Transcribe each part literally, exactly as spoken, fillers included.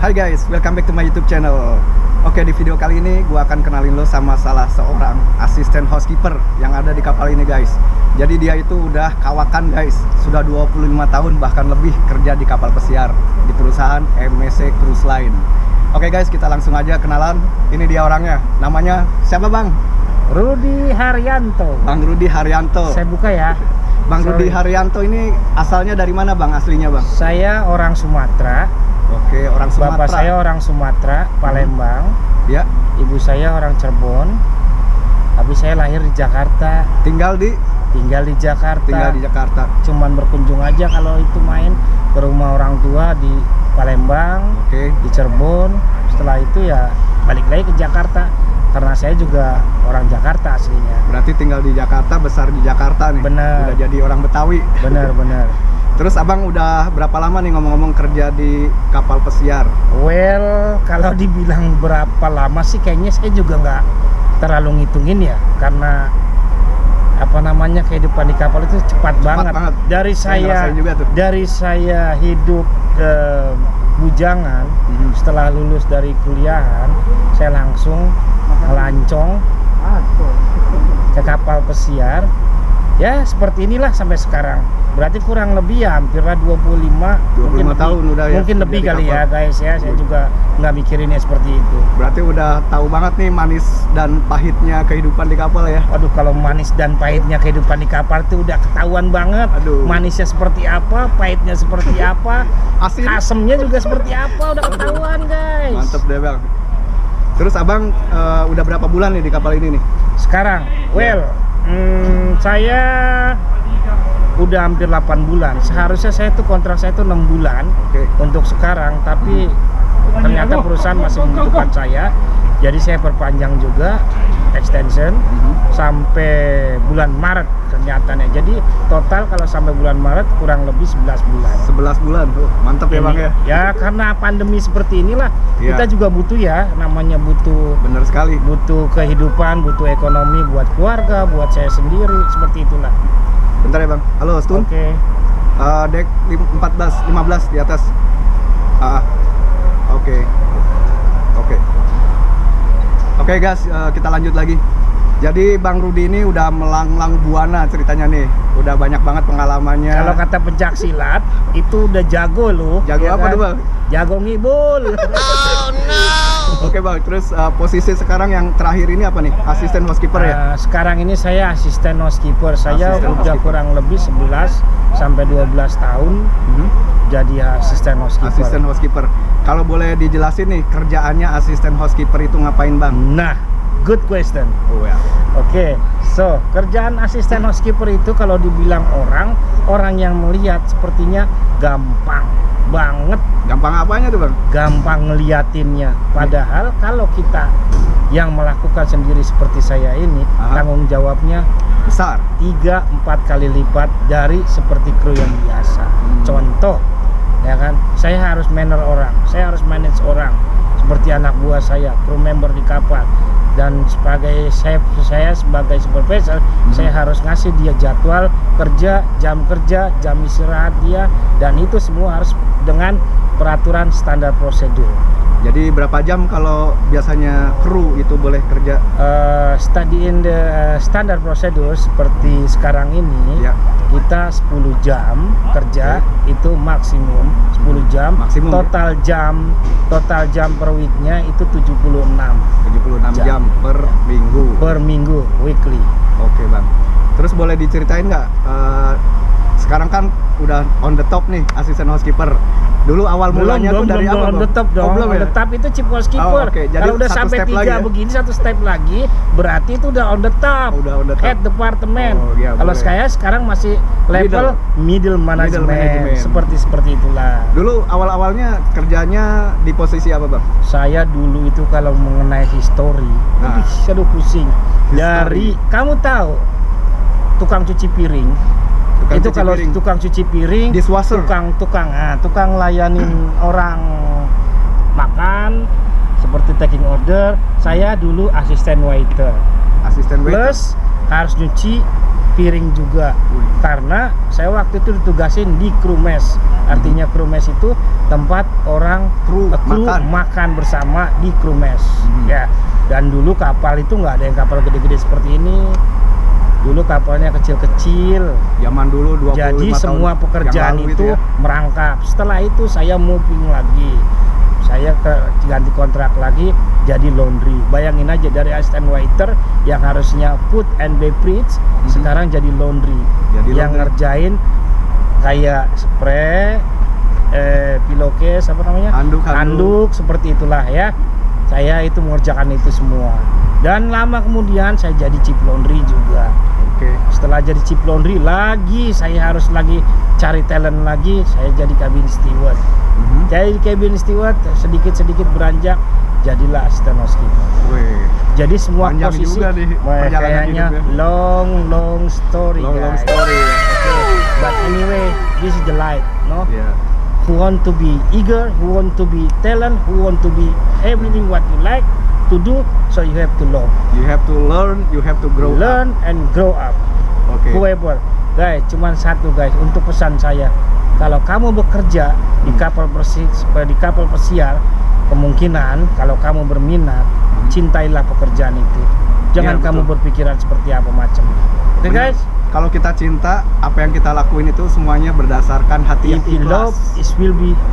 Hai guys, welcome back to my YouTube channel. Oke, di video kali ini gue akan kenalin lo sama salah seorang asisten housekeeper yang ada di kapal ini guys. Jadi dia itu udah kawakan guys, sudah dua puluh lima tahun bahkan lebih kerja di kapal pesiar di perusahaan M S C Cruise Line. Oke guys, kita langsung aja kenalan. Ini dia orangnya, namanya siapa bang? Rudi Haryanto. Bang Rudi Haryanto. Saya buka ya. Bang Sorry. Rudi Haryanto ini asalnya dari mana bang, aslinya bang? Saya orang Sumatera. Oke, orang Sumatera. Bapak saya orang Sumatera, Palembang. Ya. Ibu saya orang Cirebon. Tapi saya lahir di Jakarta. Tinggal di? Tinggal di Jakarta. Tinggal di Jakarta. Cuman berkunjung aja kalau itu main ke rumah orang tua di Palembang, Oke. di Cirebon. Setelah itu ya balik lagi ke Jakarta. Karena saya juga orang Jakarta aslinya. Berarti tinggal di Jakarta, besar di Jakarta nih. Bener. Udah jadi orang Betawi. Bener-bener. Terus abang udah berapa lama nih ngomong-ngomong kerja di kapal pesiar? Well, kalau dibilang berapa lama sih kayaknya saya juga nggak terlalu ngitungin ya, karena apa namanya kehidupan di kapal itu cepat, Cepat banget. banget. Dari Saya saya, ngerasain juga tuh. dari saya hidup eh, bujangan, Mhm. setelah lulus dari kuliahan, saya langsung melancong ke kapal pesiar. Ya seperti inilah sampai sekarang. Berarti kurang lebih ya hampir lah dua puluh lima, dua puluh lima mungkin tahun lebih, udah ya mungkin kerja lebih di kali kapal. ya guys ya. Saya juga nggak mikirinnya seperti itu. Berarti udah tahu banget nih manis dan pahitnya kehidupan di kapal ya. Waduh, kalau manis dan pahitnya kehidupan di kapal itu udah ketahuan banget. Aduh. Manisnya seperti apa, pahitnya seperti apa, Asin. asemnya juga seperti apa, udah ketahuan guys. Mantep deh bang. Terus abang eh, udah berapa bulan nih di kapal ini nih? Sekarang, well, hmm, saya udah hampir delapan bulan. Seharusnya saya tuh kontrak saya tuh enam bulan Oke. untuk sekarang, tapi ternyata perusahaan masih membutuhkan saya. Jadi saya perpanjang juga extension Mhm. sampai bulan Maret kenyataannya. Jadi total kalau sampai bulan Maret kurang lebih sebelas bulan. sebelas bulan tuh. Mantep ya bang ya. Ya karena pandemi seperti inilah Iya. kita juga butuh ya, namanya butuh Bener sekali. butuh kehidupan, butuh ekonomi buat keluarga, buat saya sendiri, seperti itulah. Bentar ya bang. Halo Stun. Oke. Eh, dek lim- empat belas, lima belas di atas. Ah, oke. Oke. Oke guys, eh, kita lanjut lagi. Jadi Bang Rudi ini udah melanglang buana ceritanya nih. Udah banyak banget pengalamannya. Kalau kata pencak silat itu udah jago loh. Jago ya apa kan? tuh, Bang? Jago ngibul. Oke Bang, terus eh, posisi sekarang yang terakhir ini apa nih? Asisten housekeeper ya? Nah, sekarang ini saya asisten housekeeper. Saya Asisten udah housekeeper. kurang lebih sebelas sampai dua belas tahun Mhm. jadi asisten housekeeper. Asisten housekeeper. Kalau boleh dijelasin nih, kerjaannya asisten housekeeper itu ngapain Bang? Nah, good question. Oh ya. Oke, so kerjaan asisten housekeeper itu kalau dibilang orang, orang yang melihat sepertinya gampang banget, Gampang apanya tuh Bang? gampang ngeliatinnya. Padahal kalau kita yang melakukan sendiri seperti saya ini, Aha. tanggung jawabnya Besar. tiga empat kali lipat dari seperti kru yang biasa. Hmm. Contoh, ya kan, saya harus manage orang, saya harus manage orang seperti anak buah saya, kru member di kapal. Dan sebagai chef saya sebagai supervisor, Hmm. saya harus ngasih dia jadwal kerja, jam kerja, jam istirahat dia, dan itu semua harus dengan peraturan standar prosedur. Jadi berapa jam kalau biasanya kru itu boleh kerja? Uh, study in the uh, standard procedure seperti sekarang ini, Ya. kita sepuluh jam kerja itu maksimum sepuluh jam. Maksimum, Total jam total jam per weeknya itu tujuh puluh enam tujuh puluh enam jam per minggu. per minggu, weekly. Oke Bang. Terus boleh diceritain nggak? eh, sekarang kan udah on the top nih asisten housekeeper. Dulu awal mulanya tuh dari apa on Bang? the top Oh, dong. belum On ya? the top itu chief housekeeper. Oh, oke. Jadi Kalau udah satu sampai step tiga lagi ya? begini, satu step lagi, berarti itu udah on the top. Udah on the top. Head department. Oh, iya, Kalau boleh. saya sekarang masih level middle, management. management. Seperti seperti itulah. Dulu awal-awalnya kerjanya di posisi apa Bang? Saya dulu itu kalau mengenai history, Nah. aduh, aduh pusing. Dari kamu tahu tukang cuci piring, Tukang itu cuci kalau piring. tukang cuci piring, Dishwasher. tukang tukang ah, tukang layanin orang makan seperti taking order. Saya dulu asisten waiter, Asisten waiter. plus harus nyuci piring juga. Wih. Karena saya waktu itu ditugasin di crew mess. Artinya crew mess itu tempat orang Kru, eh, kru makan. makan bersama di crew mess. Hmm. Ya. Dan dulu kapal itu nggak ada yang kapal gede-gede seperti ini. Dulu kapalnya kecil-kecil. Zaman dulu dua puluh lima Jadi tahun semua yang pekerjaan lalu itu ya. merangkap. Setelah itu saya moving lagi. Saya ke ganti kontrak lagi jadi laundry. Bayangin aja dari assistant waiter yang harusnya food and beverage Mhm. sekarang jadi laundry. Jadi yang laundry. ngerjain kayak spray, eh, pillowcase apa namanya? Handuk, handuk. Handuk seperti itulah ya. Saya itu mengerjakan itu semua. Dan lama kemudian saya jadi chief laundry juga. Oke. Setelah jadi chief laundry lagi saya harus lagi cari talent lagi, saya jadi cabin steward. Mhm. Jadi cabin steward sedikit-sedikit beranjak jadilah assistant housekeeper. Wih. Jadi semua Panjang posisi juga nih wah, perjalanan kayaknya hidupnya. long long story Long long guys. story ya. Okay. But anyway, this is the life, no? Iya. Who want to be eager, who want to be talent, who want to be everything what you like to do, so you have to learn. You have to learn, you have to grow learn and grow up. up. Oke. Whoever, guys, cuman satu guys untuk pesan saya, kalau kamu bekerja di kapal persi, di kapal pesiar, kemungkinan kalau kamu berminat, cintailah pekerjaan itu. Jangan Iya, kamu betul. berpikiran seperti apa macam. Oke Benar. guys, Kalau kita cinta, apa yang kita lakuin itu semuanya berdasarkan hati yang if you love, ikhlas. it will be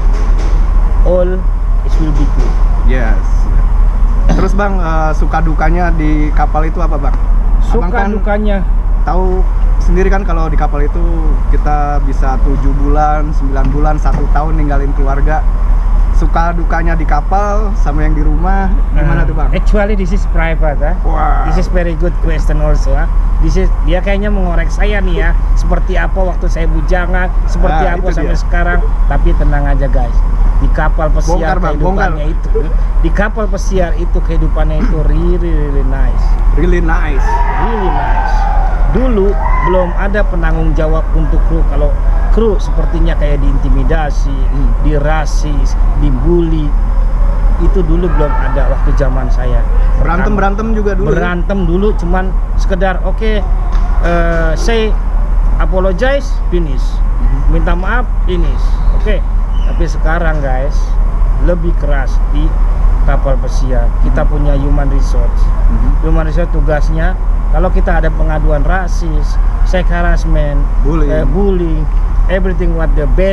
all, it will be good. Yes. Terus bang, eh, suka dukanya di kapal itu apa bang? Abang Suka kan dukanya, tahu sendiri kan kalau di kapal itu kita bisa tujuh bulan, sembilan bulan, satu tahun ninggalin keluarga. Suka dukanya di kapal sama yang di rumah gimana uh, tuh bang? Actually, this is private, ah. Wah. This is very good question also. Ah. This is dia kayaknya mengorek saya nih ya. Seperti apa waktu saya bujangan, seperti Ah, apa itu sampai dia. sekarang. Tapi tenang aja guys. Di kapal pesiar Bongkar, Bang, kehidupannya itu, di kapal pesiar itu kehidupannya itu really really nice, Really nice. really nice. Dulu belum ada penanggung jawab untuk kru. Kalau kru sepertinya kayak diintimidasi, Hmm. dirasis, dibully. Itu dulu belum ada waktu zaman saya. Berantem berantem juga dulu. ya? Berantem dulu cuman sekedar oke okay, uh, say apologize, finish. Mhm. Minta maaf, finish. Oke. Okay. Tapi sekarang guys lebih keras di kapal pesiar. Kita punya human resource. Mhm. Human resource tugasnya kalau kita ada pengaduan rasis, sex harassment, Bullying. eh, bullying, everything what the bad,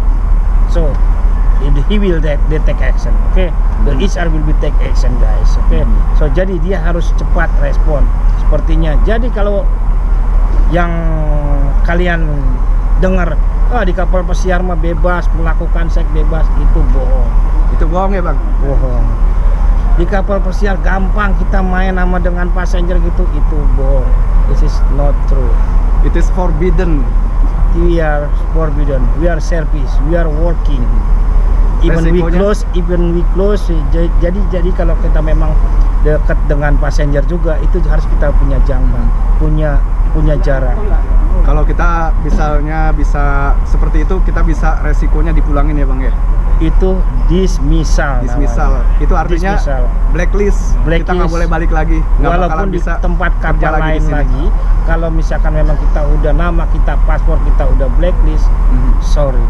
so he will take, they take action. Oke, okay? The Hmm. H R will be take action guys. Oke, okay? Hmm. So jadi dia harus cepat respon. Sepertinya. Jadi kalau yang kalian dengar, ah di kapal pesiar mah bebas melakukan seks bebas, itu bohong. Itu bohong ya bang? Bohong. Di kapal pesiar gampang kita main sama dengan passenger gitu, itu bohong. This is not true. It is forbidden. We are forbidden. We are service. We are working. Even we Resikonya? close, even we close. Jadi jadi, jadi kalau kita memang dekat dengan passenger juga, itu harus kita punya jangka, punya punya jarak. Kalau kita misalnya bisa seperti itu, kita bisa resikonya dipulangin ya bang ya? Itu dismissal. Dismissal. namanya. Itu artinya Dismissal. blacklist. Kita nggak Blacklist. boleh balik lagi. Nggak Walaupun bakalan di bisa tempat kerja kerja lagi di lain sini. lagi, kalau misalkan memang kita udah nama kita, paspor kita udah blacklist, Mhm. sorry.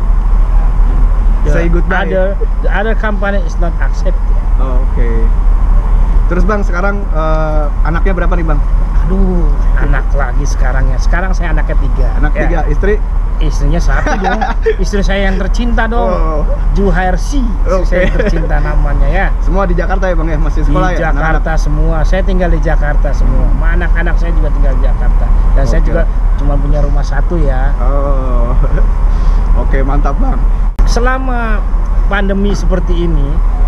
The Say goodbye. Other, the other company is not accepted. Oh, oke. Terus bang, sekarang eh, anaknya berapa nih bang? Aduh, anak lagi sekarang ya. Sekarang saya anak ketiga. Anak Ya, tiga, istri? Istrinya satu dong. Istri saya yang tercinta dong. Oh. Juhairsi. Istri Oke. saya yang tercinta namanya ya. Semua di Jakarta ya bang ya? Masih Di sekolah ya? Jakarta anak-anak? semua. Saya tinggal di Jakarta semua. Ma, anak-anak saya juga tinggal di Jakarta. Dan saya Oke. juga cuma punya rumah satu ya. Oh, oke mantap bang. Selama pandemi seperti ini,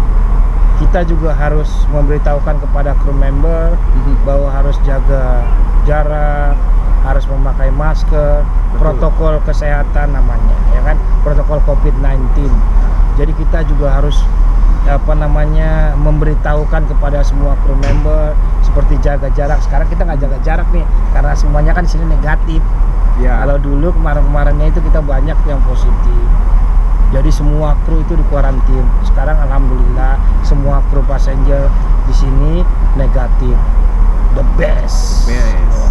kita juga harus memberitahukan kepada kru member Mhm. bahwa harus jaga jarak, harus memakai masker, Betul. protokol kesehatan namanya, ya kan, protokol covid sembilan belas. Jadi kita juga harus apa namanya memberitahukan kepada semua kru member seperti jaga jarak. Sekarang kita nggak jaga jarak nih karena semuanya kan di sini negatif. Ya. Kalau dulu kemarin-kemarinnya itu kita banyak yang positif. Jadi semua kru itu di kuarantin. Sekarang alhamdulillah semua kru passenger di sini negatif. The best. Yes.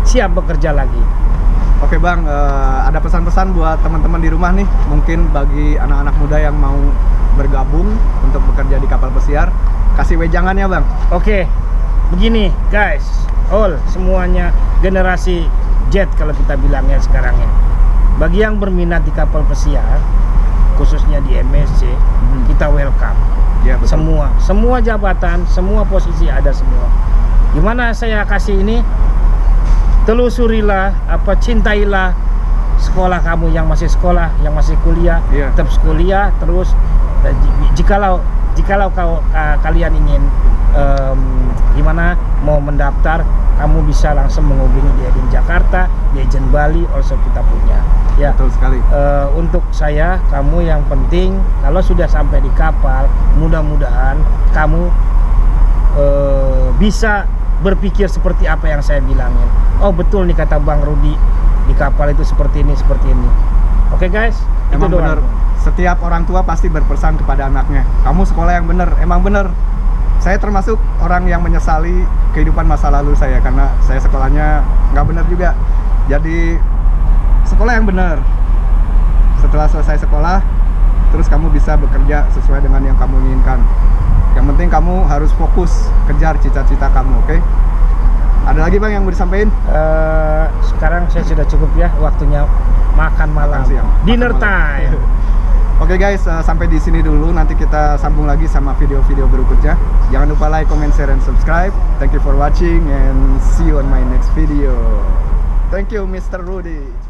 siap bekerja lagi. Oke Bang, uh, ada pesan-pesan buat teman-teman di rumah nih, mungkin bagi anak-anak muda yang mau bergabung untuk bekerja di kapal pesiar, kasih wejangannya Bang. Oke, begini guys, all semuanya generasi Z kalau kita bilangnya sekarang ya. Bagi yang berminat di kapal pesiar, khususnya di M S C, hmm. kita welcome. Ya, betul. Semua, semua jabatan, semua posisi ada semua. Gimana saya kasih ini? Telusurilah, apa cintailah sekolah kamu yang masih sekolah, yang masih kuliah, yeah. tetap kuliah terus. Jikalau jikalau kau uh, kalian ingin um, gimana mau mendaftar, kamu bisa langsung menghubungi di Agen Jakarta, di Agen Bali, also kita punya. Ya, betul sekali. Uh, untuk saya, kamu yang penting kalau sudah sampai di kapal, mudah-mudahan kamu uh, bisa berpikir seperti apa yang saya bilangin. Oh betul nih kata Bang Rudi, di kapal itu seperti ini, seperti ini. Oke okay, guys, emang itu bener. Setiap orang tua pasti berpesan kepada anaknya, kamu sekolah yang bener. Emang bener. Saya termasuk orang yang menyesali kehidupan masa lalu saya, karena saya sekolahnya nggak bener juga. Jadi sekolah yang bener. Setelah selesai sekolah, terus kamu bisa bekerja sesuai dengan yang kamu inginkan. Yang penting kamu harus fokus kejar cita-cita kamu, oke? Okay? Ada lagi Bang yang mau disampaikan? Uh, sekarang saya sudah cukup ya, waktunya makan malam, makan siang. dinner makan time. Oke okay guys, uh, sampai di sini dulu. Nanti kita sambung lagi sama video-video berikutnya. Jangan lupa like, comment, share, and subscribe. Thank you for watching and see you on my next video. Thank you, Mister Rudy.